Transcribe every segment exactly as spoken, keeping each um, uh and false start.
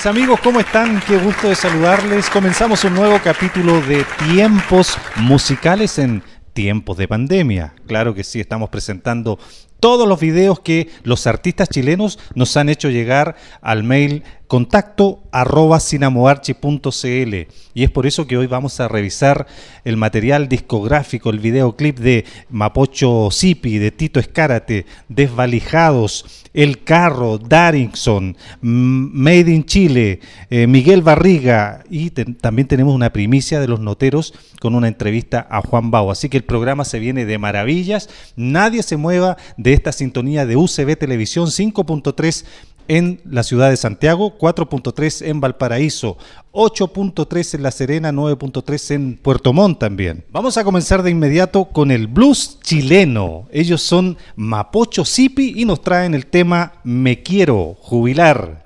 mis amigos, ¿cómo están? Qué gusto de saludarles. Comenzamos un nuevo capítulo de Tiempos Musicales en tiempos de pandemia. Claro que sí, estamos presentando todos los videos que los artistas chilenos nos han hecho llegar al mail contacto arroba sinamoarchi punto cl, y es por eso que hoy vamos a revisar el material discográfico, el videoclip de Mapocho Sipi, de Tito Escárate, Desvalijados, El Carro, Daringson, Made in Chile, eh, Miguel Barriga, y te, también tenemos una primicia de Los Noteros con una entrevista a Juan Bau. Así que el programa se viene de maravillas. Nadie se mueva de esta sintonía de U C B Televisión cinco punto tres en la ciudad de Santiago, cuatro punto tres en Valparaíso, ocho punto tres en La Serena, nueve punto tres en Puerto Montt también. Vamos a comenzar de inmediato con el blues chileno. Ellos son Mapocho Sipi y nos traen el tema Me Quiero Jubilar.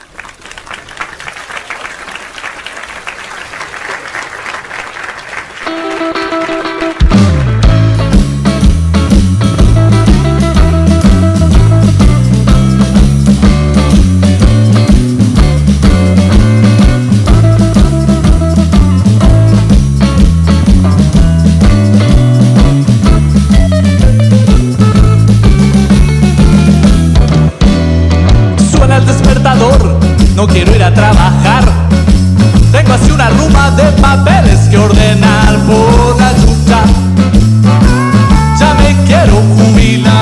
No quiero ir a trabajar, tengo así una ruma de papeles que ordenar por la chucha. Ya me quiero jubilar.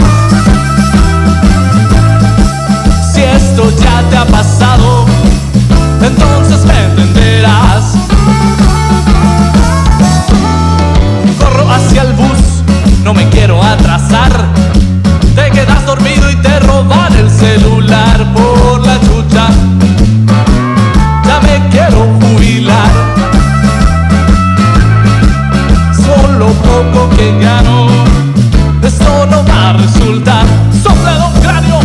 Si esto ya te ha pasado, entonces me entenderás. Corro hacia el bus, no me quiero atrasar. Te quedas dormido y te roban el celular por la chucha. Ya me quiero jubilar. Solo poco que gano, esto no va a resultar. ¡Sopla, don Cráneo!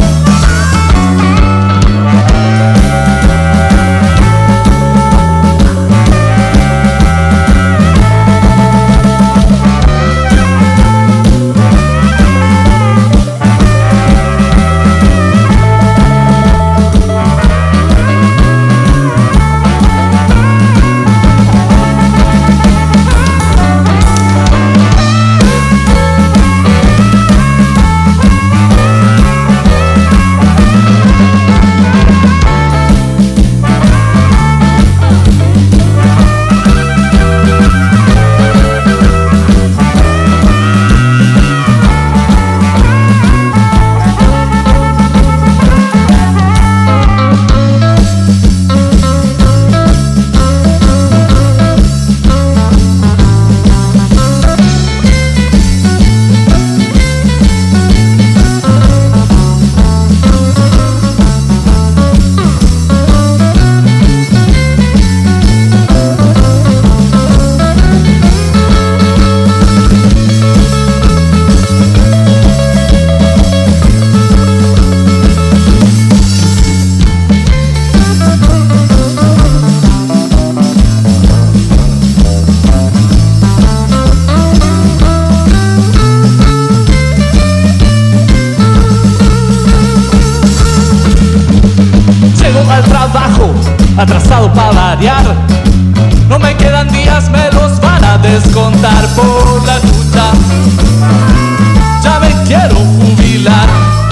Atrasado para variar, no me quedan días, me los van a descontar por la lucha. Ya me quiero jubilar.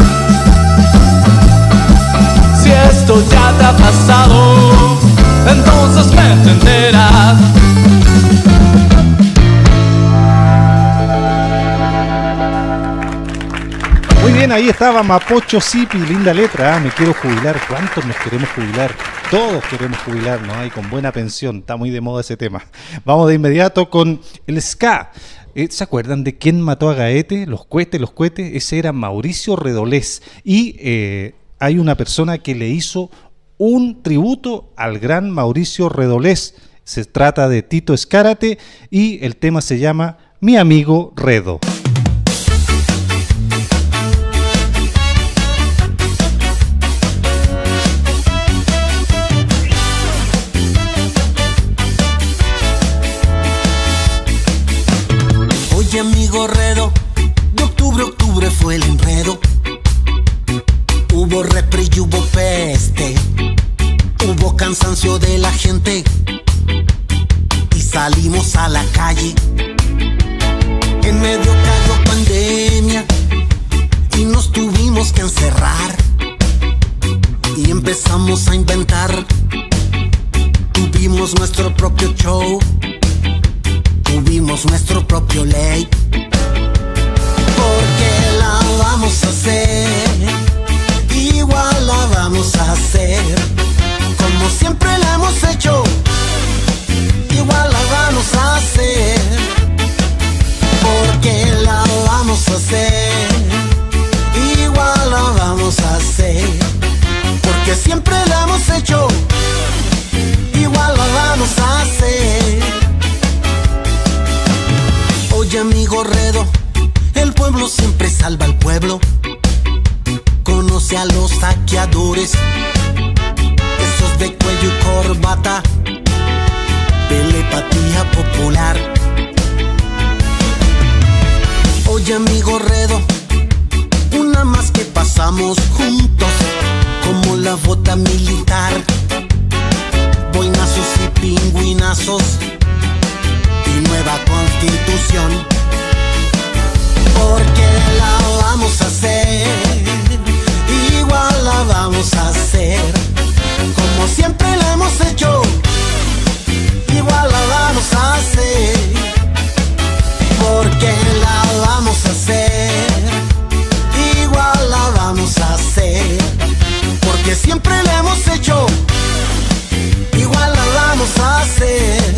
Si esto ya te ha pasado, entonces me entenderás. Muy bien, ahí estaba Mapocho Sipi, linda letra, ¿eh? Me quiero jubilar. ¿Cuántos nos queremos jubilar? Todos queremos jubilarnos, ¿eh? Y con buena pensión, está muy de moda ese tema. Vamos de inmediato con el ska. Eh, ¿Se acuerdan de quién mató a Gaete? Los cohetes, los cohetes, ese era Mauricio Redolés. Y eh, hay una persona que le hizo un tributo al gran Mauricio Redolés. Se trata de Tito Escárate y el tema se llama Mi Amigo Redo. Oye amigo Redo, de octubre a octubre fue el enredo. Hubo repre y hubo peste, hubo cansancio a la calle. En medio cayó pandemia y nos tuvimos que encerrar. Y empezamos a inventar. Tuvimos nuestro propio show, tuvimos nuestro propio ley. Porque la vamos a hacer, igual la vamos a hacer, como siempre la hemos hecho, igual la vamos a hacer. Porque la vamos a hacer, igual la vamos a hacer, porque siempre la hemos hecho, igual la vamos a hacer. Oye amigo Redo, el pueblo siempre salva al pueblo. Conoce a los saqueadores, esos de cuello y corbata, telepatía popular. Oye amigo Redo, una más que pasamos juntos, como la bota militar, boinazos y pingüinazos y nueva constitución. Porque la vamos a hacer, igual la vamos a hacer, como siempre la hemos hecho, igual la vamos a hacer. Porque la vamos a hacer, igual la vamos a hacer, porque siempre la hemos hecho, igual la vamos a hacer.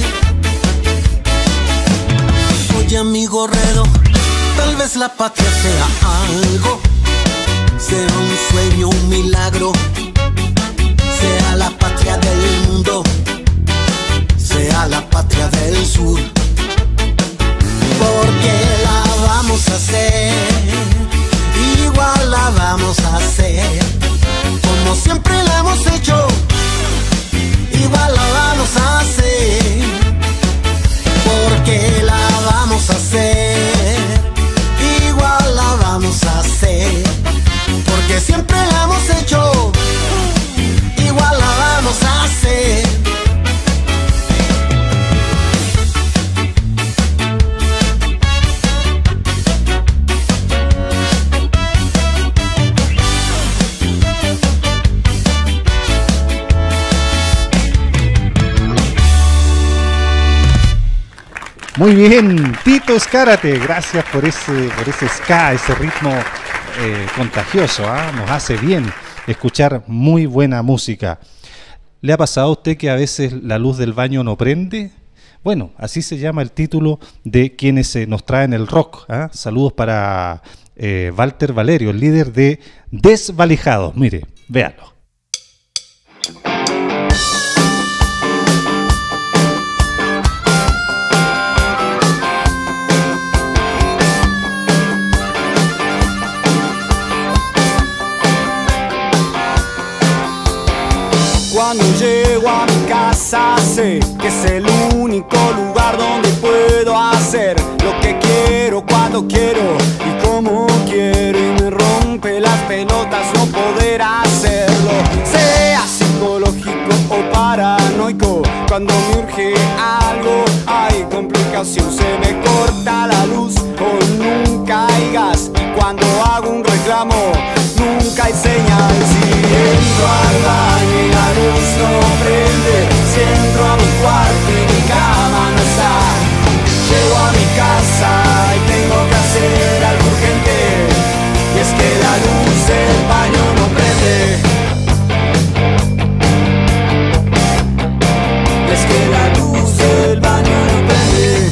Oye amigo Redo, tal vez la patria sea algo, sea un sueño, un milagro, sea la patria del mundo, sea la patria del sur. Porque la vamos a hacer, igual la vamos a hacer, como siempre la hemos hecho, igual la vamos a hacer. Porque la vamos a hacer, igual la vamos a hacer, porque siempre la hemos hecho, igual la vamos a hacer. Muy bien, Tito Zcárate, gracias por ese, por ese ska, ese ritmo eh, contagioso, ¿eh? Nos hace bien escuchar muy buena música. ¿Le ha pasado a usted que a veces la luz del baño no prende? Bueno, así se llama el título de quienes eh, nos traen el rock. ¿eh? Saludos para eh, Walter Valerio, el líder de Desvalijados. Mire, véanlo. Cuando llego a mi casa sé que es el único lugar donde puedo hacer lo que quiero, cuando quiero y como quiero. Y me rompe las pelotas no poder hacerlo, sea psicológico o paranoico. Cuando me urge algo hay complicación, se me corta la luz o nunca hay gas. Y cuando hago un reclamo nunca hay señal. Si entro al baño y la luz no prende, si entro a mi cuarto y mi cama no está, llego a mi casa y tengo que hacer algo urgente, y es que la luz del baño no prende. Es que la luz del baño no prende.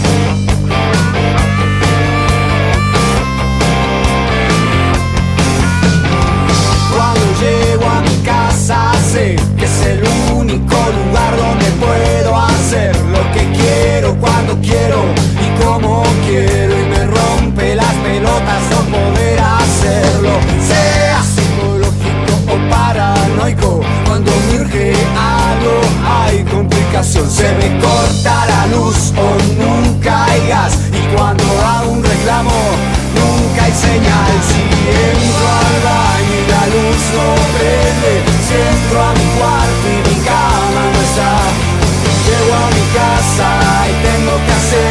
Cuando llego a mi casa sé que es el único lugar donde puedo hacer lo que quiero, cuando quiero y como quiero. Y me rompe las pelotas no poder hacerlo, sea psicológico o paranoico. Cuando me urge algo hay complicación, se me corta la luz o nunca hay gas. Y cuando hago un reclamo nunca hay señal. Si entro al baño y la luz no prende, si entro a mi cuarto y mi cama no está, llego a mi casa y tengo que hacer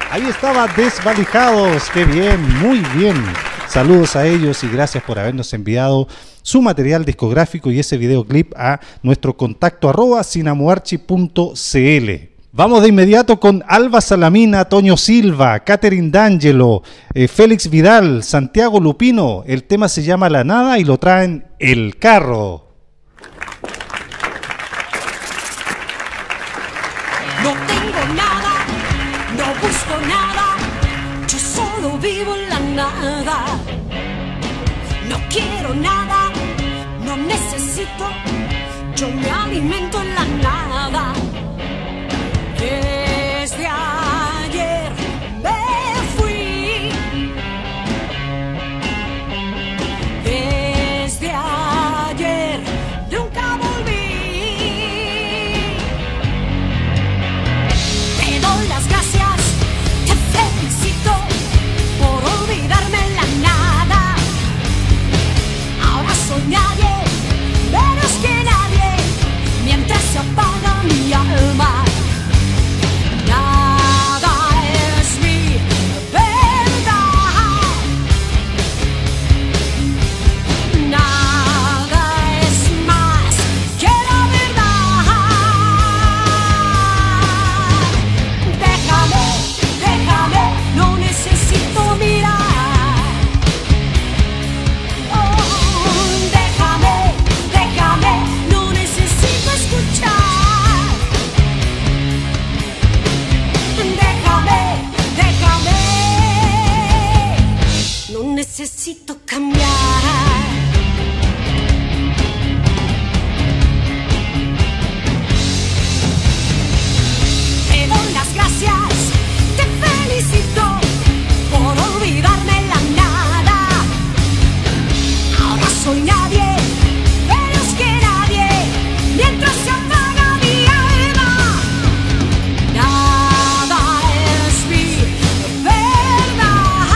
Ahí estaba Desvalijados, qué bien, muy bien. Saludos a ellos y gracias por habernos enviado su material discográfico y ese videoclip a nuestro contacto arroba sinamuarchi punto cl. Vamos de inmediato con Alba Salamina, Toño Silva, Catherine D'Angelo, eh, Félix Vidal, Santiago Lupino. El tema se llama La Nada y lo traen El Carro. No tengo nada, no busco nada, yo solo vivo en la nada. No quiero nada, no necesito, yo me alimento en la nada. Desde ayer me fui, desde ayer nunca volví. Te doy las gracias, te felicito por olvidarme en la nada. Ahora soy nadie, menos que nadie, mientras se apaga mi alma. Nada es mi verdad, nada es más que la verdad. Déjame, déjame, no necesito mirar. Oh, déjame, déjame, no necesito escuchar. Déjame, déjame, no necesito cambiar. Te doy las gracias, te felicito por olvidarme en la nada. Ahora soy nadie, menos que nadie, mientras se apaga mi alma. Nada es mi verdad,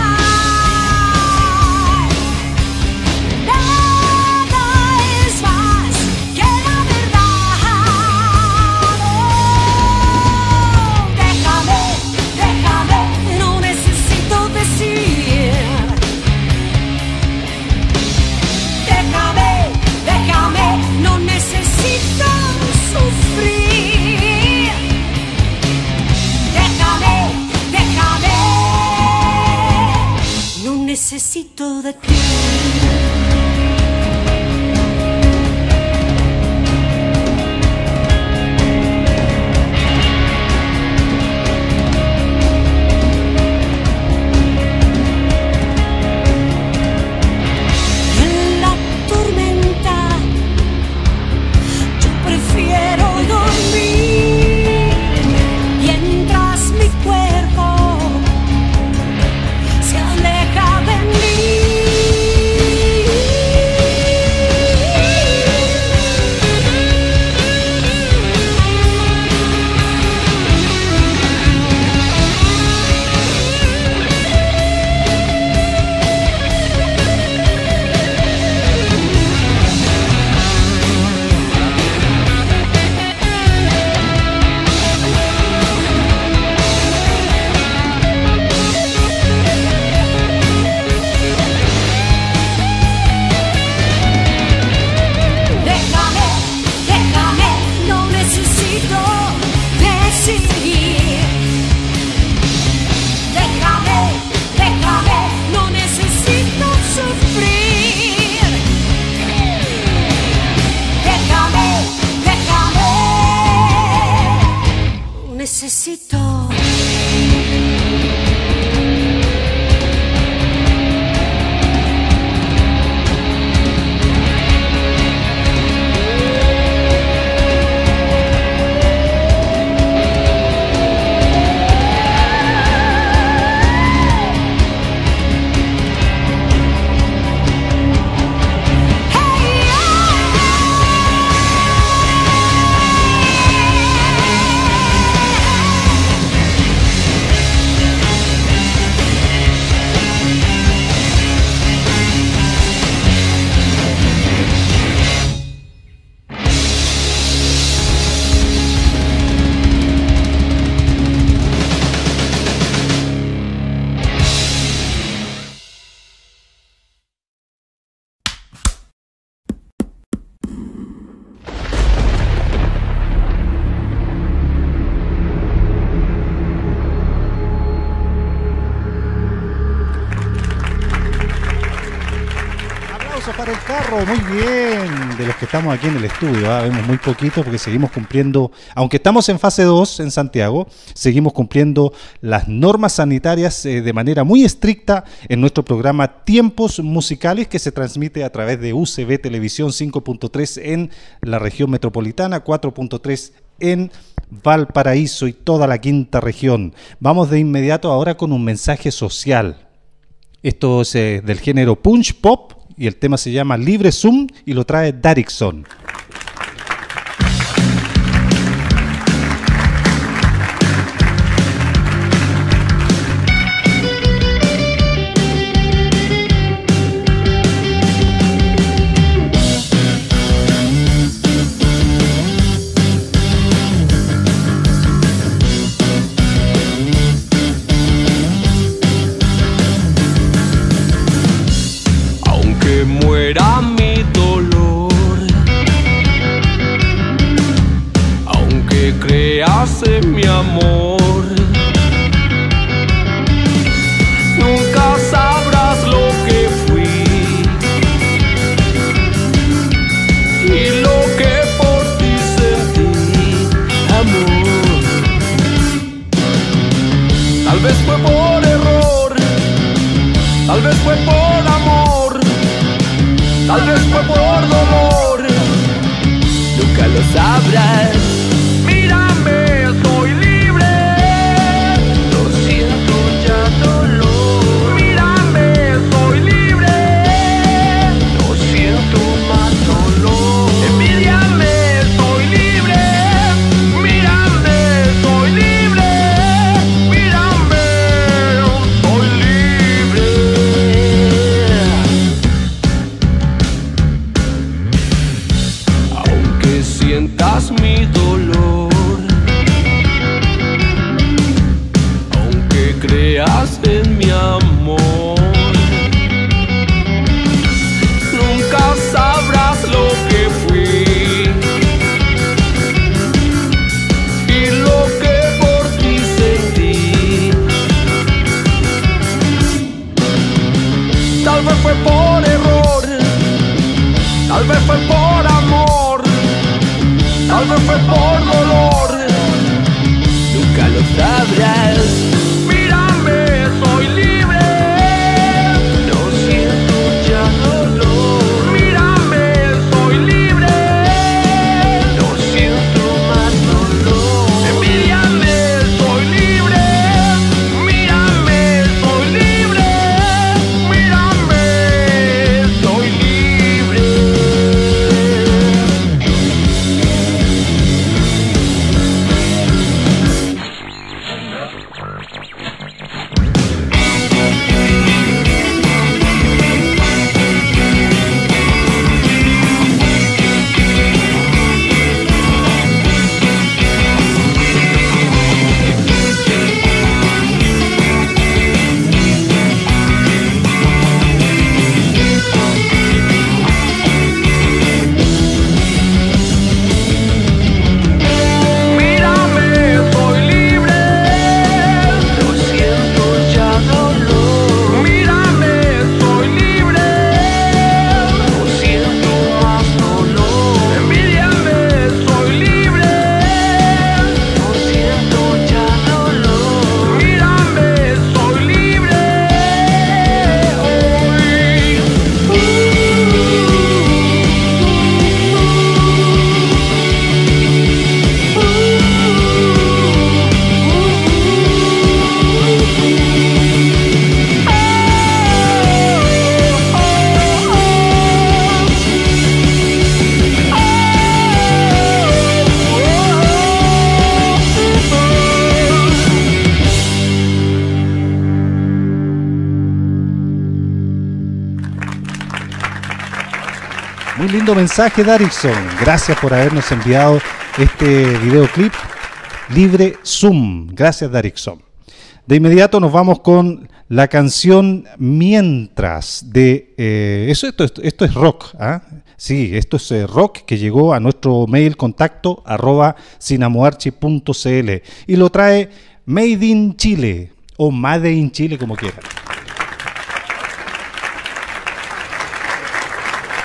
nada es más que la verdad. Oh, déjame, déjame, no necesito decir. Déjame, déjame, no necesito sufrir. Déjame, déjame, no necesito de ti. En la tormenta yo prefiero dormir mientras mi cuerpo se aleja de mí. para el carro, muy bien. De los que estamos aquí en el estudio, ¿eh? Vemos muy poquito porque seguimos cumpliendo, aunque estamos en fase dos en Santiago, seguimos cumpliendo las normas sanitarias eh, de manera muy estricta en nuestro programa Tiempos Musicales, que se transmite a través de U C B Televisión cinco punto tres en la región metropolitana, cuatro punto tres en Valparaíso y toda la quinta región. Vamos de inmediato ahora con un mensaje social. Esto es eh, del género punch pop y el tema se llama Libre Zoom y lo trae Darikson. Muera mi dolor, aunque creas en mi amor, nunca sabrás lo que fui y lo que por ti sentí, amor. Tal vez fue por error, tal vez fue por amor, tal vez fue por dolor, nunca lo sabrás. Mírame, soy libre, lo siento ya dolor. Mírame, soy libre, lo siento más dolor. Envidiame, soy libre, mírame, soy libre, mírame, soy libre. Sientas mi dolor, aunque creas en mi amor, nunca sabrás lo que fui y lo que por ti sentí. Tal vez fue por error, tal vez fue por amor, tal vez fue por dolor, nunca lo sabrás. Mírame, soy libre, lo siento ya dolor. Mírame, soy libre, lo siento más dolor. Envidiame, soy libre, mírame, soy libre, mírame, soy libre. Muy lindo mensaje, Darikson. Gracias por habernos enviado este videoclip Libre Zoom. Gracias, Darikson. De inmediato nos vamos con la canción Mientras de... Eh, eso, esto, esto, esto es rock, ¿ah? Sí, esto es eh, rock que llegó a nuestro mail contacto arroba sinamoarchi punto cl y lo trae Made in Chile o Made in Chile, como quieran.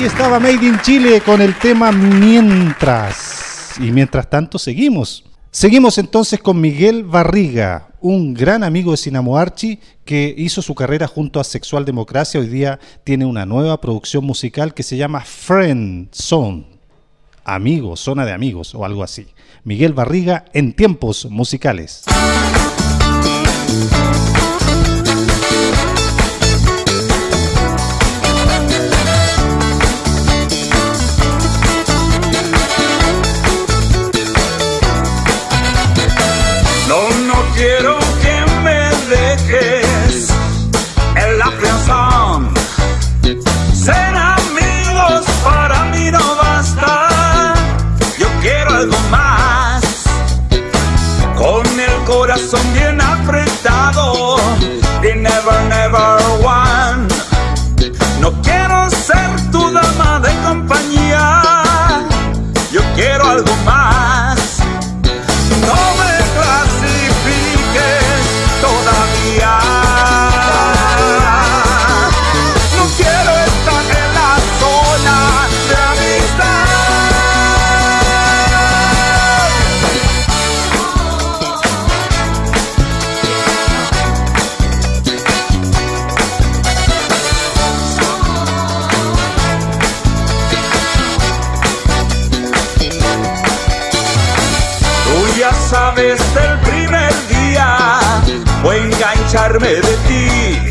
Ahí estaba Made in Chile con el tema Mientras. Y mientras tanto seguimos. Seguimos entonces con Miguel Barriga, un gran amigo de Sinamo Archi que hizo su carrera junto a Sexual Democracia. Hoy día tiene una nueva producción musical que se llama Friend Zone. Amigos, zona de amigos o algo así. Miguel Barriga en Tiempos Musicales. No, no quiero que me dejes en la friendzone. Ser amigos para mí no basta. Yo quiero algo más. Con el corazón bien apretado. The never, never one. No quiero ser tu dama de compañía. Yo quiero algo más. No me clasifiques todavía. No quiero estar en la zona de amistad. Tú ya sabes del primer día voy a engancharme de ti.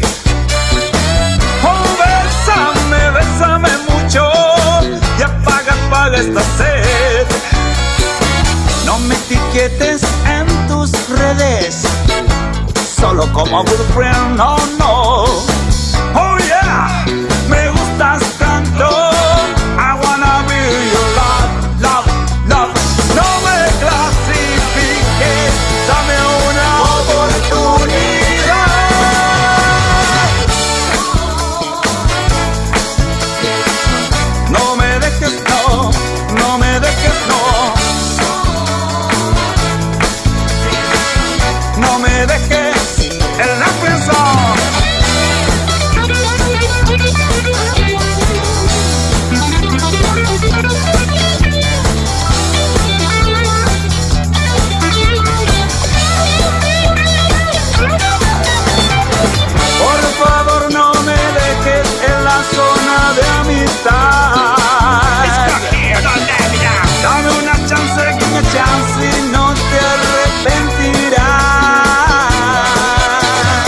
Oh, bésame, bésame mucho y apaga, apaga esta sed. No me etiquetes en tus redes solo como good friend, no, no. Oh yeah, me gustas tanto. I wanna be your love, love, love. No me clasifiques, dame una oportunidad. No me dejes, no, no me dejes, no. No me dejes en la friendzone. Por favor, no me dejes en la zona de amistad. Dame una chance, una chance y no te arrepentirás.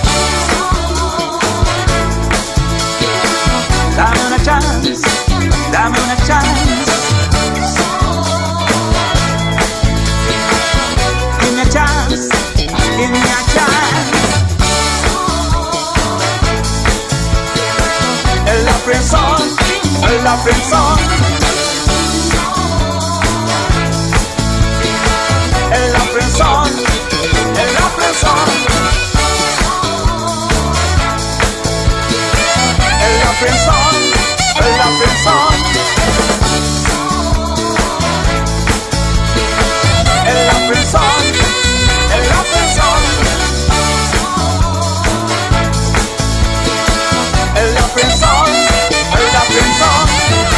Dame una chance, dame una chance. Give me a chance, give me a chance. En la friendzone, en la friendzone. En la friendzone, en la friendzone. En la friendzone, en la friendzone. En la friendzone, en la friendzone. En la friendzone, en la friendzone.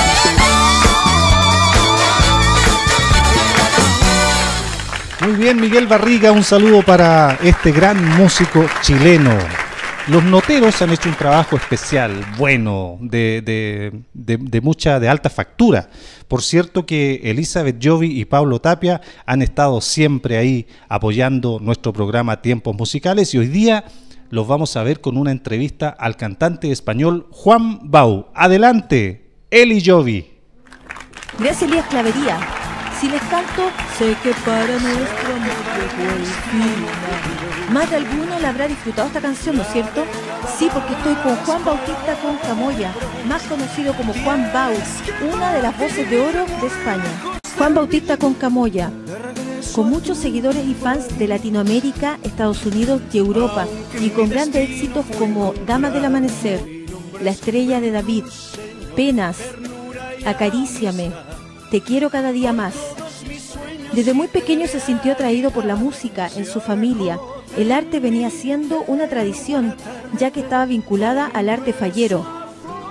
Muy bien, Miguel Barriga, un saludo para este gran músico chileno. Los noteros han hecho un trabajo especial, bueno, de, de, de, de mucha, de alta factura. Por cierto que Elizabeth Jovi y Pablo Tapia han estado siempre ahí apoyando nuestro programa Tiempos Musicales y hoy día los vamos a ver con una entrevista al cantante español Juan Bau. Adelante, Eli Jovi. Gracias, Elías Clavería. Si les canto, sé que para nuestro amor llegó el fin. Más de alguno la habrá disfrutado esta canción, ¿no es cierto? Sí, porque estoy con Juan Bautista Concamoya, más conocido como Juan Bau, una de las voces de oro de España. Juan Bautista Concamoya, con muchos seguidores y fans de Latinoamérica, Estados Unidos y Europa, y con grandes éxitos como Dama del Amanecer, La Estrella de David, Penas, Acaríciame, Te Quiero Cada Día Más. Desde muy pequeño se sintió atraído por la música en su familia. El arte venía siendo una tradición, ya que estaba vinculada al arte fallero.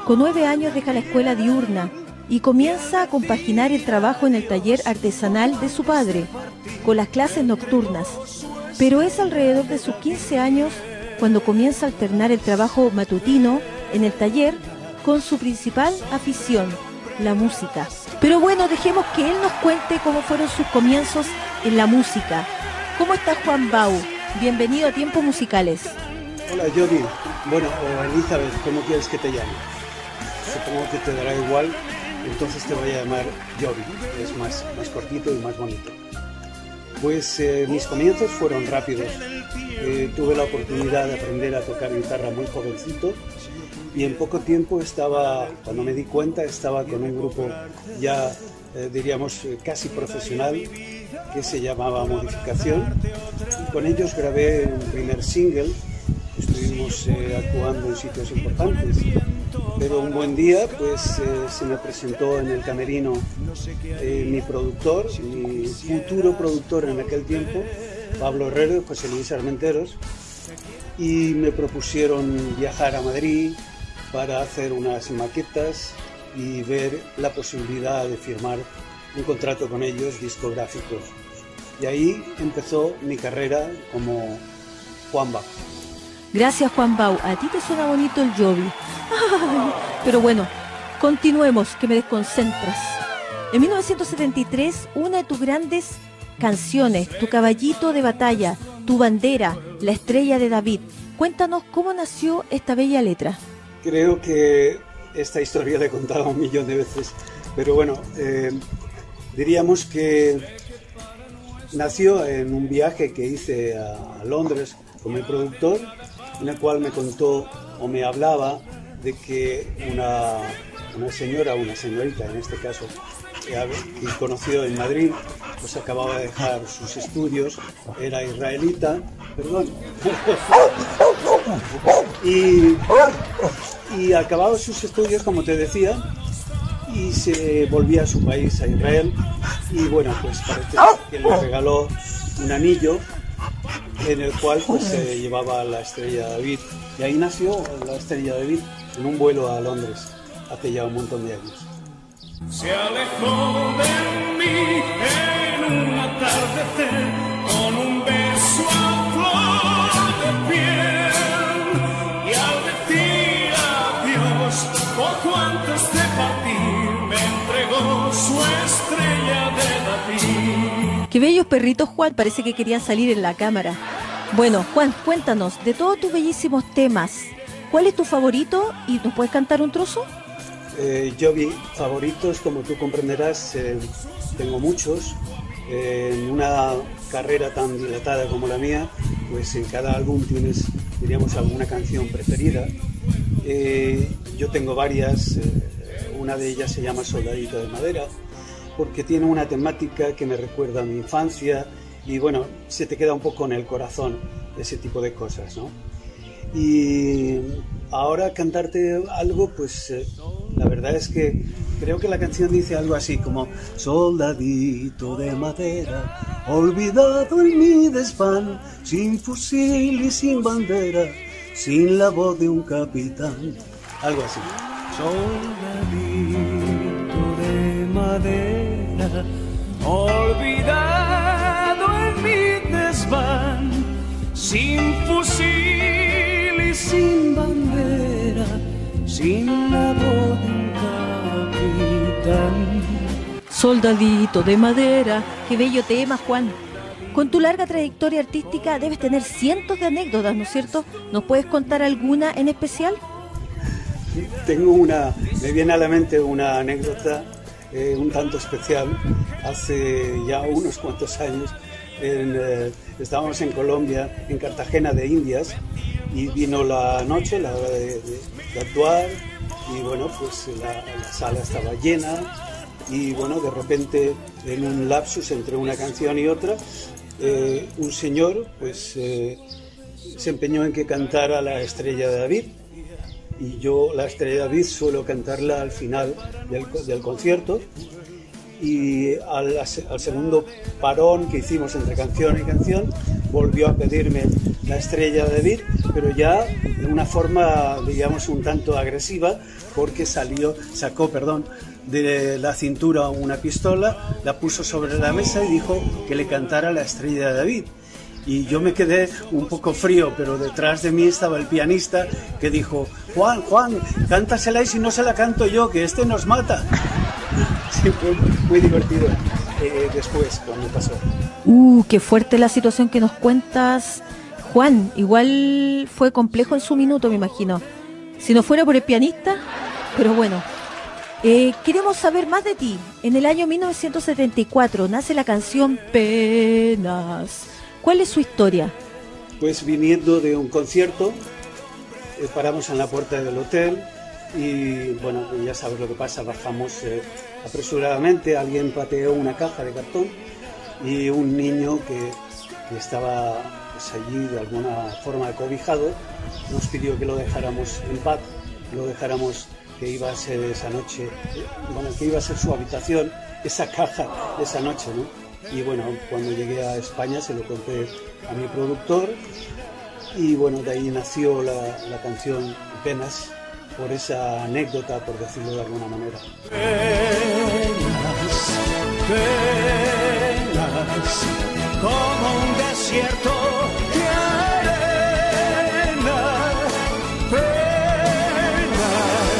Con nueve años deja la escuela diurna y comienza a compaginar el trabajo en el taller artesanal de su padre con las clases nocturnas. Pero es alrededor de sus quince años cuando comienza a alternar el trabajo matutino en el taller con su principal afición, la música. Pero bueno, dejemos que él nos cuente cómo fueron sus comienzos en la música. ¿Cómo está Juan Bau? Bienvenido a Tiempos Musicales. Hola, Jody. Bueno, o Elizabeth, ¿cómo quieres que te llame? Supongo que te dará igual, entonces te voy a llamar Jody. Es más, más cortito y más bonito. Pues eh, mis comienzos fueron rápidos. Eh, tuve la oportunidad de aprender a tocar guitarra muy jovencito y en poco tiempo estaba, cuando me di cuenta, estaba con un grupo ya, eh, diríamos, casi profesional que se llamaba Modificación. Y con ellos grabé un primer single, estuvimos eh, actuando en sitios importantes. Pero un buen día pues eh, se me presentó en el camerino eh, mi productor, mi futuro productor en aquel tiempo, Pablo Herrero y José Luis Armenteros, y me propusieron viajar a Madrid para hacer unas maquetas y ver la posibilidad de firmar un contrato con ellos discográfico. Y ahí empezó mi carrera como Juan Bau. Gracias, Juan Bau. A ti te suena bonito el Jovi. Ay, pero bueno, continuemos, que me desconcentras. En mil novecientos setenta y tres, una de tus grandes canciones, Tu caballito de batalla, Tu bandera, La estrella de David. Cuéntanos cómo nació esta bella letra. Creo que esta historia la he contado un millón de veces, pero bueno, eh, diríamos que nació en un viaje que hice a, a Londres con mi productor, en el cual me contó o me hablaba de que una, una señora, una señorita en este caso, que, que conoció en Madrid, pues acababa de dejar sus estudios, era israelita, perdón, y, y acababa sus estudios, como te decía, y se volvía a su país, a Israel, y bueno, pues parece que le regaló un anillo en el cual pues se llevaba la estrella de David, y ahí nació la estrella de David en un vuelo a Londres hace ya un montón de años. Se alejó de mí en un atardecer con un beso a flor de piel, y al decir adiós poco antes de partir me entregó su estrella de David. Qué bellos perritos, Juan, parece que querían salir en la cámara. Bueno, Juan, cuéntanos, de todos tus bellísimos temas, ¿cuál es tu favorito y nos puedes cantar un trozo? Eh, yo vi favoritos, como tú comprenderás, eh, tengo muchos. Eh, en una carrera tan dilatada como la mía, pues en cada álbum tienes, diríamos, alguna canción preferida. Eh, yo tengo varias, eh, una de ellas se llama Soldadito de Madera, porque tiene una temática que me recuerda a mi infancia y bueno, se te queda un poco en el corazón ese tipo de cosas, ¿no? Y ahora cantarte algo, pues eh, la verdad es que creo que la canción dice algo así como: soldadito de madera, olvidado en mi desván, sin fusil y sin bandera, sin la voz de un capitán. Algo así. Soldadito de madera, olvidado en mi desván, sin fusil y sin bandera, sin la voz de un capitán. Soldadito de madera, qué bello tema, Juan. Con tu larga trayectoria artística debes tener cientos de anécdotas, ¿no es cierto? ¿Nos puedes contar alguna en especial? Tengo una, me viene a la mente una anécdota eh, un tanto especial. Hace ya unos cuantos años en, eh, estábamos en Colombia, en Cartagena de Indias, y vino la noche, la hora de, de, de actuar, y bueno, pues la, la sala estaba llena, y bueno, de repente en un lapsus entre una canción y otra, eh, un señor pues eh, se empeñó en que cantara La estrella de David. Y yo La estrella de David suelo cantarla al final del, del concierto, y al, al segundo parón que hicimos entre canción y canción volvió a pedirme la Estrella de David, pero ya de una forma, digamos, un tanto agresiva, porque salió, sacó, perdón, de la cintura una pistola, la puso sobre la mesa y dijo que le cantara la Estrella de David. Y yo me quedé un poco frío, pero detrás de mí estaba el pianista que dijo: Juan, Juan, cántasela y si no se la canto yo, que este nos mata. Sí, fue muy divertido eh, después, cuando pasó. Uh, qué fuerte la situación que nos cuentas, Juan. Igual fue complejo en su minuto, me imagino. Si no fuera por el pianista, pero bueno. Eh, queremos saber más de ti. En el año mil novecientos setenta y cuatro nace la canción Penas. ¿Cuál es su historia? Pues viniendo de un concierto, eh, paramos en la puerta del hotel y bueno, ya sabes lo que pasa, bajamos eh, apresuradamente, alguien pateó una caja de cartón y un niño que, que estaba pues, allí de alguna forma acobijado nos pidió que lo dejáramos en paz, lo dejáramos, que iba a ser esa noche, eh, bueno, que iba a ser su habitación, esa caja de esa noche, ¿no? Y bueno, cuando llegué a España se lo conté a mi productor y bueno, de ahí nació la, la canción Penas, por esa anécdota, por decirlo de alguna manera. Penas, penas, como un desierto de arena. Penas,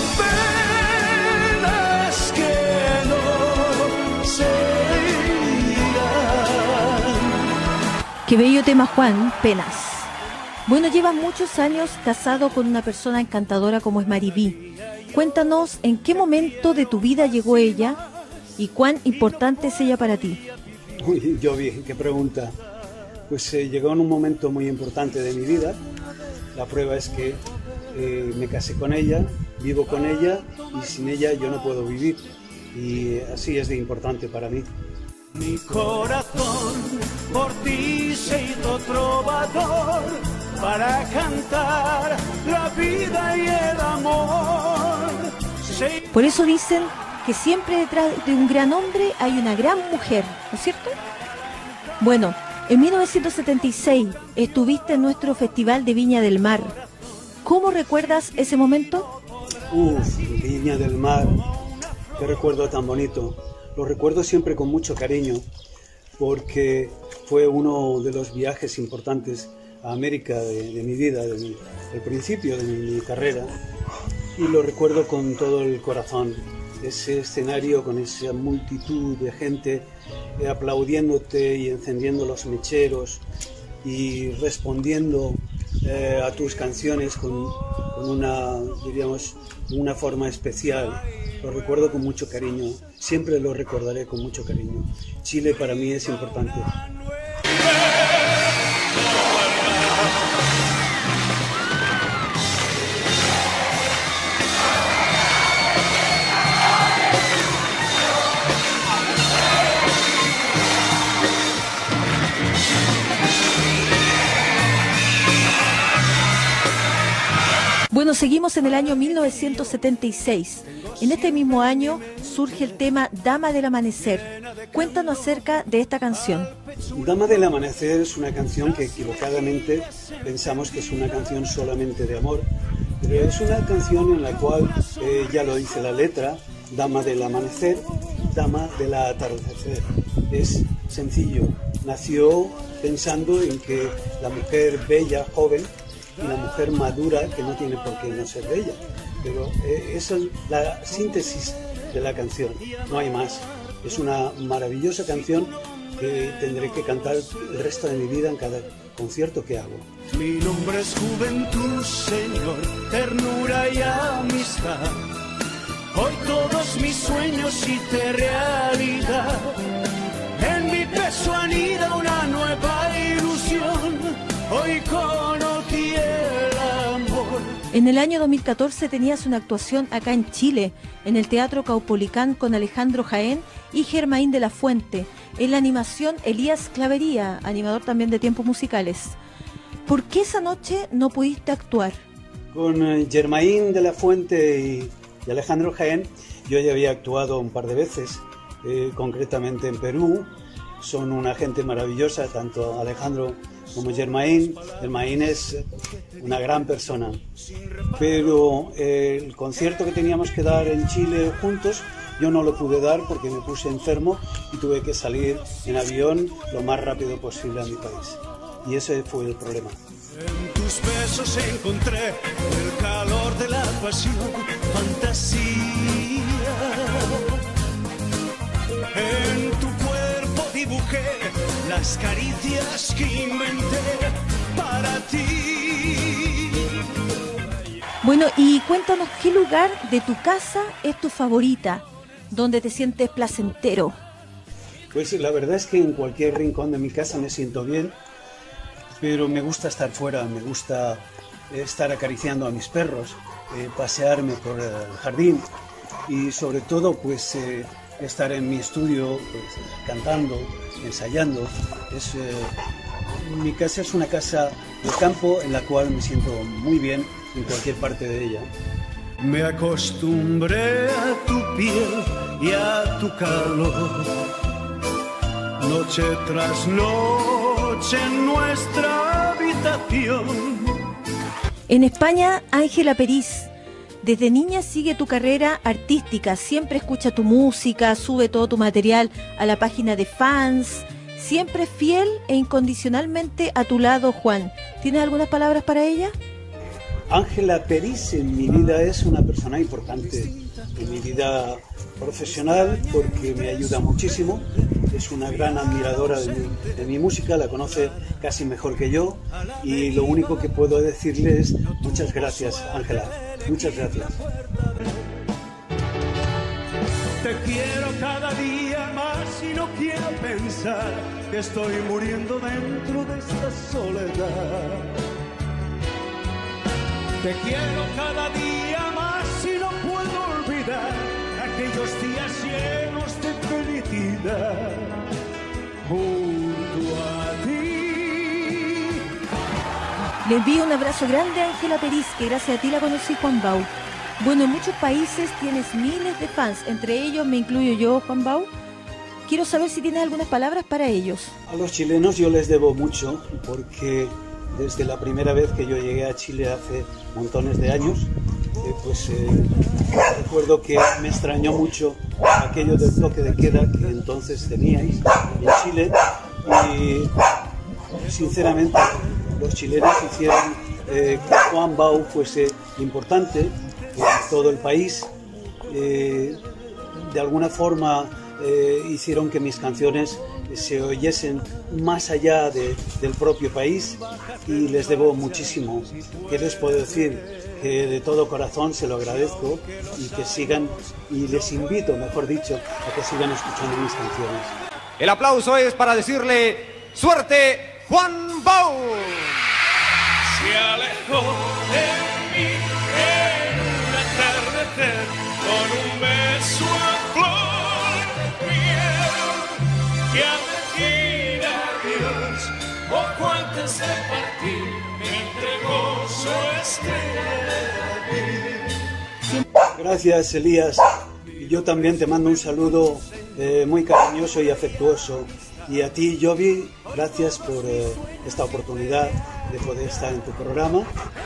penas que no se irán. Qué bello tema, Juan, Penas. Bueno, llevas muchos años casado con una persona encantadora como es Maribí. Cuéntanos en qué momento de tu vida llegó ella y cuán importante es ella para ti. Uy, Jovi, qué pregunta. Pues eh, llegó en un momento muy importante de mi vida. La prueba es que eh, me casé con ella, vivo con ella y sin ella yo no puedo vivir. Y así es de importante para mí. Mi corazón por ti se hizo trovador para cantar la vida y el amor. Se... Por eso dicen que siempre detrás de un gran hombre hay una gran mujer, ¿no es cierto? Bueno, en mil novecientos setenta y seis estuviste en nuestro Festival de Viña del Mar. ¿Cómo recuerdas ese momento? Uf, Viña del Mar, qué recuerdo tan bonito. Lo recuerdo siempre con mucho cariño porque fue uno de los viajes importantes a América de, de mi vida, de mi, del principio de mi, mi carrera, y lo recuerdo con todo el corazón. Ese escenario con esa multitud de gente eh, aplaudiéndote y encendiendo los mecheros y respondiendo eh, a tus canciones con, con una, diríamos, una forma especial. Lo recuerdo con mucho cariño, siempre lo recordaré con mucho cariño. Chile para mí es importante. Bueno, seguimos en el año mil novecientos setenta y seis. En este mismo año surge el tema Dama del Amanecer. Cuéntanos acerca de esta canción. Dama del Amanecer es una canción que equivocadamente pensamos que es una canción solamente de amor, pero es una canción en la cual, eh, ya lo dice la letra, Dama del Amanecer, Dama del Atardecer. Es sencillo, nació pensando en que la mujer bella, joven, y la mujer madura que no tiene por qué no ser bella, pero eh, esa es la síntesis de la canción, no hay más. Es una maravillosa canción que tendré que cantar el resto de mi vida en cada concierto que hago. Mi nombre es juventud, Señor, ternura y amistad. Hoy todos mis sueños hice realidad. En mi peso anida una nueva ilusión. Hoy conocí el amor. En el año dos mil catorce tenías una actuación acá en Chile, en el Teatro Caupolicán con Alejandro Jaén y Germain de la Fuente, en la animación Elías Clavería, animador también de Tiempos Musicales. ¿Por qué esa noche no pudiste actuar? Con eh, Germain de la Fuente y, y Alejandro Jaén yo ya había actuado un par de veces eh, concretamente en Perú. Son una gente maravillosa, tanto Alejandro como Germain. Germain es una gran persona. Pero eh, el concierto que teníamos que dar en Chile juntos, yo no lo pude dar porque me puse enfermo y tuve que salir en avión lo más rápido posible a mi país. Y ese fue el problema. En tus besos encontré el calor de la pasión, fantasía. En tu cuerpo dibujé las caricias que inventé para ti. Bueno, y cuéntanos qué lugar de tu casa es tu favorita, donde te sientes placentero. Pues la verdad es que en cualquier rincón de mi casa me siento bien, pero me gusta estar fuera, me gusta estar acariciando a mis perros, eh, pasearme por el jardín y sobre todo pues eh, estar en mi estudio pues, cantando, ensayando. Es, eh, mi casa es una casa de campo en la cual me siento muy bien en cualquier parte de ella. Me acostumbré a tu piel y a tu calor, noche tras noche en nuestra habitación. En España, Ángela Peris. Desde niña sigue tu carrera artística, siempre escucha tu música, sube todo tu material a la página de fans, siempre fiel e incondicionalmente a tu lado, Juan. ¿Tienes algunas palabras para ella? Ángela Peris en mi vida es una persona importante en mi vida profesional porque me ayuda muchísimo. Es una gran admiradora de mi, de mi música, la conoce casi mejor que yo y lo único que puedo decirle es muchas gracias, Ángela, muchas gracias. Te quiero cada día más y no quiero pensar que estoy muriendo dentro de esta soledad. Te quiero cada día más y no puedo olvidar aquellos días llenos de felicidad junto a ti. Le envío un abrazo grande a Ángela Peris, que gracias a ti la conocí, Juan Bau. Bueno, en muchos países tienes miles de fans, entre ellos me incluyo yo, Juan Bau. Quiero saber si tienes algunas palabras para ellos. A los chilenos yo les debo mucho porque desde la primera vez que yo llegué a Chile hace montones de años, eh, pues eh, recuerdo que me extrañó mucho aquello del toque de queda que entonces teníais en Chile y sinceramente los chilenos hicieron eh, que Juan Bau fuese importante en todo el país. Eh, de alguna forma eh, hicieron que mis canciones se oyesen más allá de, del propio país y les debo muchísimo. ¿Qué les puedo decir? Que de todo corazón se lo agradezco y que sigan, y les invito, mejor dicho, a que sigan escuchando mis canciones. El aplauso es para decirle ¡suerte, Juan Bau! Se alejó de mí en un atardecer con un beso a flor de piel que al decir adiós poco antes de partir me entregó su estrella. Gracias, Elías. Y yo también te mando un saludo eh, muy cariñoso y afectuoso. Y a ti, Jovi, gracias por eh, esta oportunidad de poder estar en tu programa.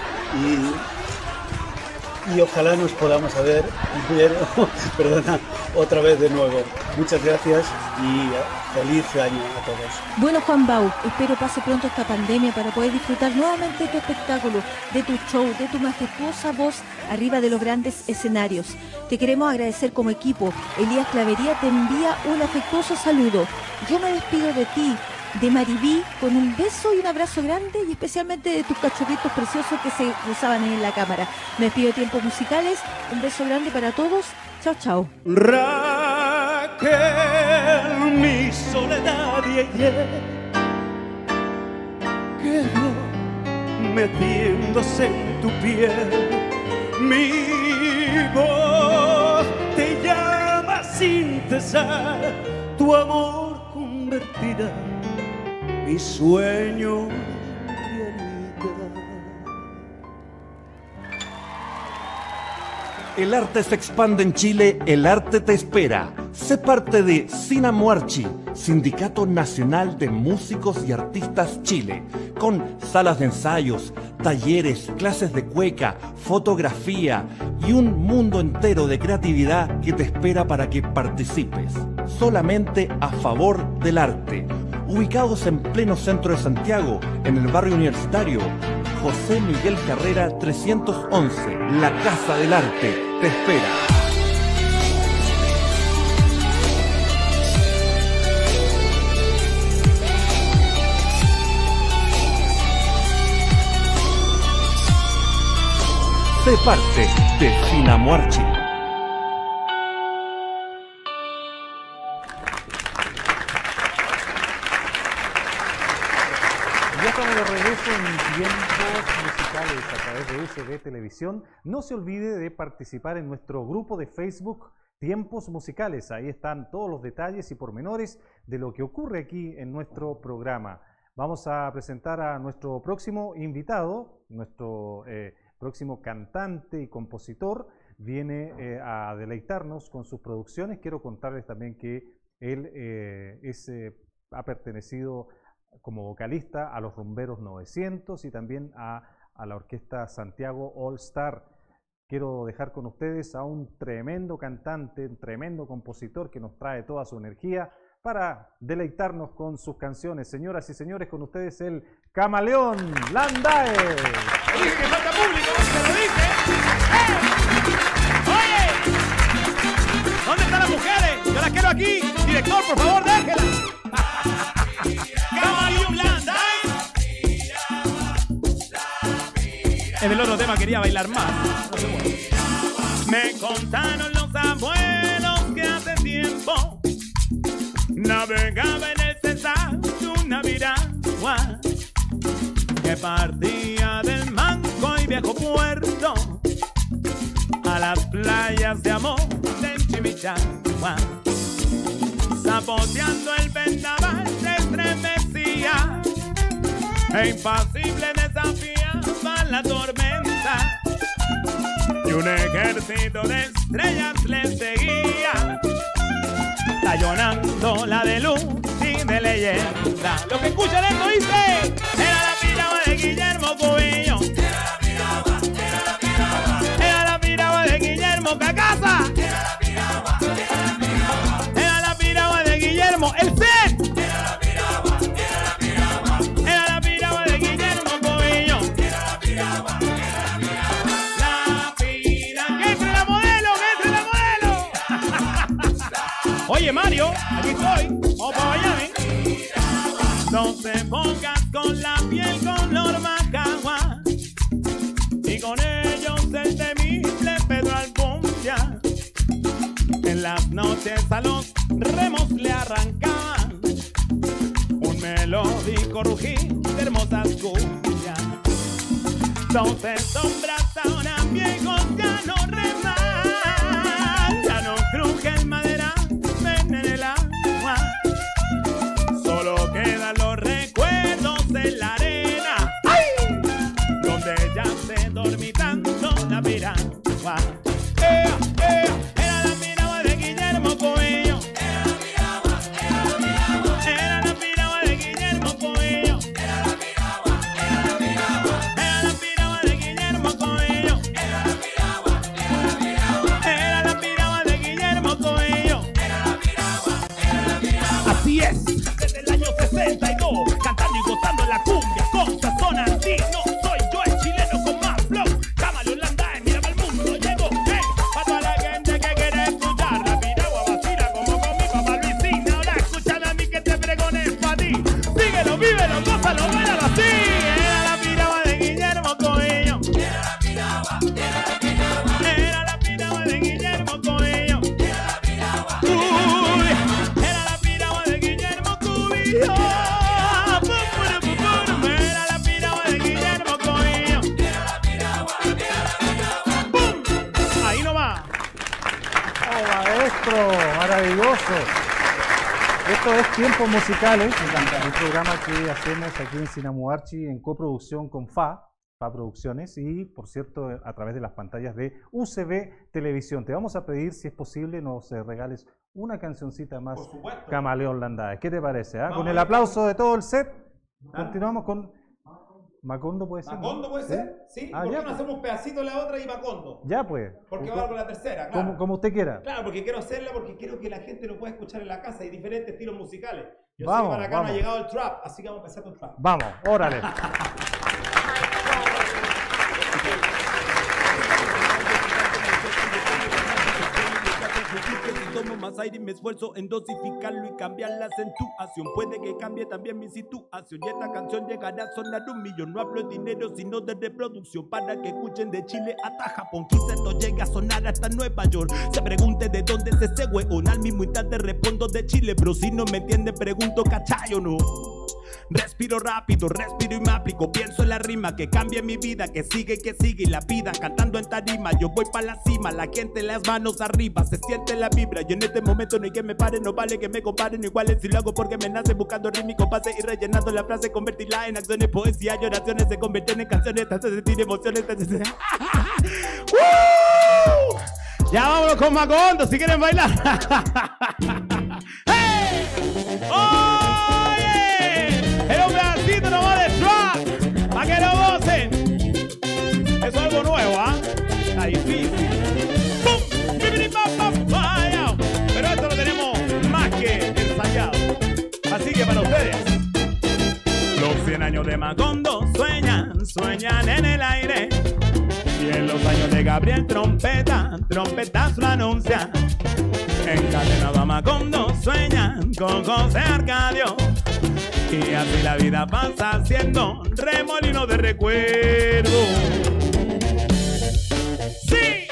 Y, y ojalá nos podamos ver, ver perdona, otra vez de nuevo. Muchas gracias y eh, feliz año a todos. Bueno, Juan Bau, espero pase pronto esta pandemia para poder disfrutar nuevamente de tu espectáculo, de tu show, de tu majestuosa voz arriba de los grandes escenarios. Te queremos agradecer como equipo. Elías Clavería te envía un afectuoso saludo. Yo me despido de ti, de Maribí, con un beso y un abrazo grande y especialmente de tus cachorritos preciosos que se cruzaban ahí en la cámara. Me despido de Tiempos Musicales. Un beso grande para todos. Chao, chao. Raquel, mi soledad y ayer quedó metiéndose en tu piel. Mi voz te llama sin cesar, tu amor convertirá mi sueño en realidad. El arte se expande en Chile, el arte te espera. Sé parte de Sinamuarchi, Sindicato Nacional de Músicos y Artistas Chile, con salas de ensayos, talleres, clases de cueca, fotografía y un mundo entero de creatividad que te espera para que participes. Solamente a favor del arte. Ubicados en pleno centro de Santiago, en el barrio universitario, José Miguel Carrera trescientos once, la Casa del Arte, te espera. Sé parte de Sinamuarchi. Ya estamos de regreso en Tiempos Musicales a través de U S B Televisión. No se olvide de participar en nuestro grupo de Facebook Tiempos Musicales. Ahí están todos los detalles y pormenores de lo que ocurre aquí en nuestro programa. Vamos a presentar a nuestro próximo invitado, nuestro eh, próximo cantante y compositor. Viene eh, a deleitarnos con sus producciones. Quiero contarles también que él eh, es, eh, ha pertenecido como vocalista a los Rumberos novecientos y también a, a la orquesta Santiago All Star. Quiero dejar con ustedes a un tremendo cantante, un tremendo compositor que nos trae toda su energía para deleitarnos con sus canciones. Señoras y señores, con ustedes el Camaleón Landae. Te dije que falta público, te lo dije. ¡Eh! ¡Oye! ¿Dónde están las mujeres? Yo las quiero aquí. Director, por favor, déjela. Camaleón Landae. En el otro tema quería bailar más. No se puede. Me contaron los abuelos que hace tiempo navegaba en el Cesar una piragua que partía del Manco y viejo puerto a las playas de amor de Chimichagua. Zapoteando el vendaval se estremecía e impasible desafiaba la tormenta y un ejército de estrellas le seguía, tallonando la de luz y de leyenda. Lo que escuchan esto dice: era la piragua de Guillermo Cubillo, era la piragua, era la piragua, era la piragua de Guillermo Cacasa, era la piragua, era la piragua, era la piragua de Guillermo El Cen, era la piragua, era la piragua, era la piragua de Guillermo Cubillo, era la piragua, era la piragua, la piragua. ¡Que entre la modelo, que entre la modelo! Oye, Mario, aquí estoy. Vamos para Miami. No te pongas con la piel color Macagua y con ellos el temible Pedro Alpuncia. En las noches a los remos le arrancaban un melódico rugir de hermosas cumbias. Entonces sombras ahora viejos ya no reman, ya no cruje el madera en el agua, solo quedan los recuerdos en la arena. ¡Ay! Donde ya se dormitando la piragua. ¡Ea, ea! Era la piragua de Guillermo Cubillo, era la piragua, era la piragua, era la piragua de Guillermo Cubillo, era la piragua, era la piragua, era la piragua de Guillermo Cubillo, era la piragua, era la piragua, era la piragua de Guillermo Cubillo. Así es, desde el año sesenta y dos, cantando y gozando la cumbia con sazón andino. Soy yo el chileno con más flow, Camaleón Landae, mira para el mundo llego. Hey, para toda la gente que quiere escuchar la piragua vacila como con mi papá Luisín. Ahora escúchame a mí que te pregones para ti. Síguelo, vívelo, gózalo, bailalo así. Era la piragua de Guillermo Cubillo, era la piragua, era la piragua, era la piragua de Guillermo Cubillo, era la piragua, uy, era la piragua de Guillermo Cubillo, era la piragua de Guillermo Cubillo, era la piragua, era la piragua, ¡pum! Ahí nomás. ¡Oh, maestro! ¡Maravilloso! Esto es Tiempos Musicales, un programa que hacemos aquí en Sinamuarchi en coproducción con F A. F A Producciones y, por cierto, a través de las pantallas de U C B Televisión. Te vamos a pedir, si es posible, nos eh, regales una cancioncita más, Camaleón Landaes. ¿Qué te parece? Ah? Con el aplauso de todo el set, continuamos con Macondo, ¿puede ser? ¿Macondo puede ser? Sí. Ah, ¿Por qué ya, no pues. hacemos un pedacito de la otra y Macondo? Ya, pues. Porque va con la tercera, claro. Como, como usted quiera. Claro, porque quiero hacerla porque quiero que la gente lo pueda escuchar en la casa. Hay diferentes estilos musicales. Yo Vamos, sé que para acá vamos. no ha llegado el trap, así que vamos a empezar con trap. Vamos, órale. Tomo más aire y me esfuerzo en dosificarlo y cambiar la acentuación. Puede que cambie también mi situación y esta canción llegará a sonar un millón. No hablo de dinero sino de reproducción para que escuchen de Chile hasta Japón. Quizá esto llegue a sonar hasta Nueva York. Se pregunte de dónde es ese hueón. Al mismo instante respondo de Chile, pero si no me entiende pregunto ¿cachai o no? Respiro rápido, respiro y me aplico. Pienso en la rima que cambia mi vida, que sigue, que sigue y la vida cantando en tarima. Yo voy para la cima, la gente las manos arriba, se siente la vibra. Y en este momento no hay que me pare, no vale que me comparen iguales. Si lo hago porque me nace buscando ritmo y compase y rellenando la frase, convertirla en acciones, poesía y oraciones se convierten en canciones, te hace sentir emociones. Te hace... ¡Woo! Ya vámonos con Macondo si quieren bailar. ¡Hey! ¡Oye! Era un pedacito nomás de trap, pa' que lo gocen. Eso es algo nuevo, ¿ah? ¿eh? Está difícil. ¡Pum! ¡Bibidi, pam, pam, vaya! Pero esto lo tenemos más que ensayado. Así que para ustedes, los cien años de Macondo sueñan, sueñan en el aire. Y en los años de Gabriel Trompeta, trompetas lo anuncian. Encadenado a Macondo sueñan con José Arcadio. Y así la vida pasa siendo remolino de recuerdo. ¡Sí!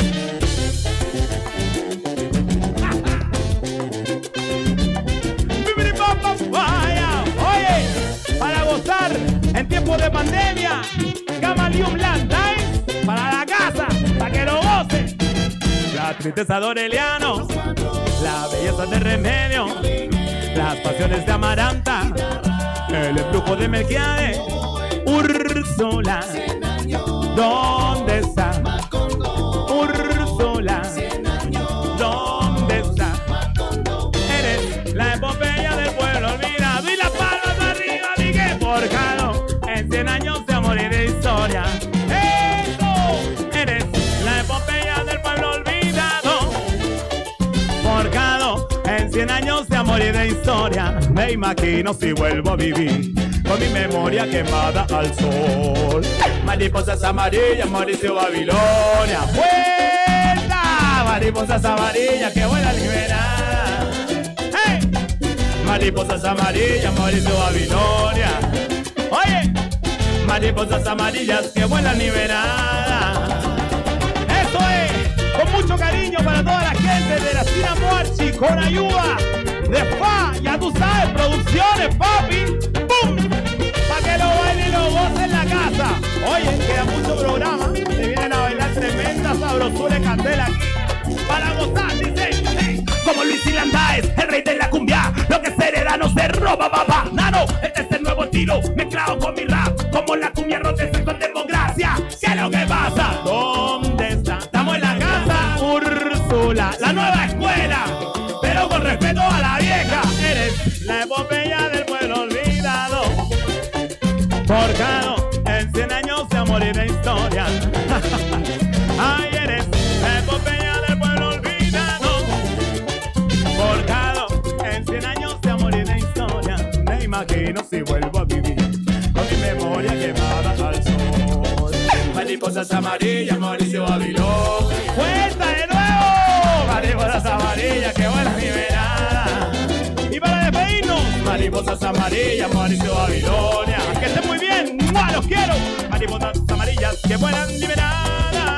Oye, para gozar en tiempos de pandemia, Camaleón Landaes para la casa, para que lo gocen. La tristeza de Aureliano, la belleza de Remedio, las pasiones de Amaranta, el embrujo de Melquiades, Úrsula, ¿dónde está? Úrsula, ¿dónde está? Eres la epopeya del pueblo olvidado y las palmas arriba, dije forjado en cien años de amor y de historia. ¡Eso! Eres la epopeya del pueblo olvidado, forjado en cien años de amor y de historia. Me imagino si vuelvo a vivir con mi memoria quemada al sol. Mariposas amarillas, Mauricio Babilonia. ¡Vuelta! Mariposas amarillas que vuelan liberadas. ¡Hey! Mariposas amarillas, Mauricio Babilonia. Oye, mariposas amarillas que vuelan liberadas. Eso es, con mucho cariño para toda la gente de la Sina Muarchi, con ayuda de F A, ya tú sabes, producciones, papi. ¡Pum! Pa' que lo bailen y lo gocen en la casa. Oye, queda mucho programa. Se vienen a bailar tremenda sabrosura en candela aquí. Para gozar, dice, sí. Como Luis y Landaes, el rey de la cumbia. Lo que se hereda no se roba, papá. Nano, este es el nuevo estilo, mezclado con mi rap. Como la cumbia rota el sexo en democracia. ¿Qué es lo que pasa? ¿Dónde está? Estamos en la casa, Úrsula, la nueva escuela. Pero con respeto a la vieja. Eres la epopeya del pueblo olvidado, forjado en cien años de amor y de historia. Ay, eres la epopeya del pueblo olvidado, forjado en cien años de amor y de historia. Me imagino si vuelvo a vivir con mi memoria quemada al sol. Mariposas amarillas, Mauricio Babilón. ¡Cuenta de nuevo! Mariposas amarillas que vuelan liberadas. Y para despedirnos, mariposas amarillas, Mauricio Babilonia. Que estén muy bien, ¡mua! Los quiero. Mariposas amarillas que vuelan liberadas.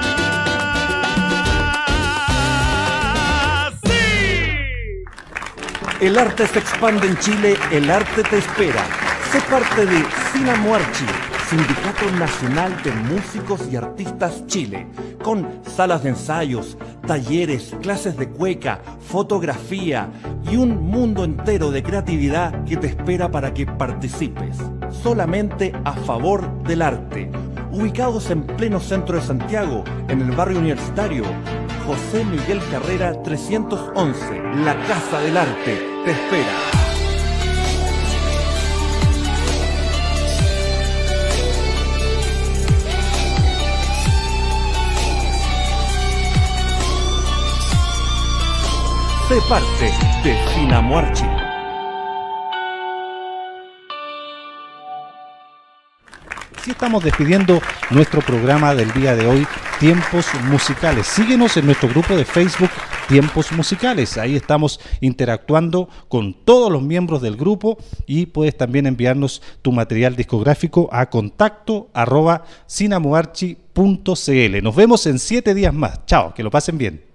¡Sí! El arte se expande en Chile, el arte te espera. Sé parte de Sina Muarchi, Sindicato Nacional de Músicos y Artistas Chile, con salas de ensayos, talleres, clases de cueca, fotografía y un mundo entero de creatividad que te espera para que participes. Solamente a favor del arte. ubicados en pleno centro de Santiago, en el barrio universitario. José Miguel Carrera trescientos once, la Casa del Arte, te espera. Sé parte de Sinamuarchi. Así estamos despidiendo nuestro programa del día de hoy, Tiempos Musicales. Síguenos en nuestro grupo de Facebook, Tiempos Musicales. Ahí estamos interactuando con todos los miembros del grupo y puedes también enviarnos tu material discográfico a contacto arroba sinamuarchi punto cl. Nos vemos en siete días más. Chao, que lo pasen bien.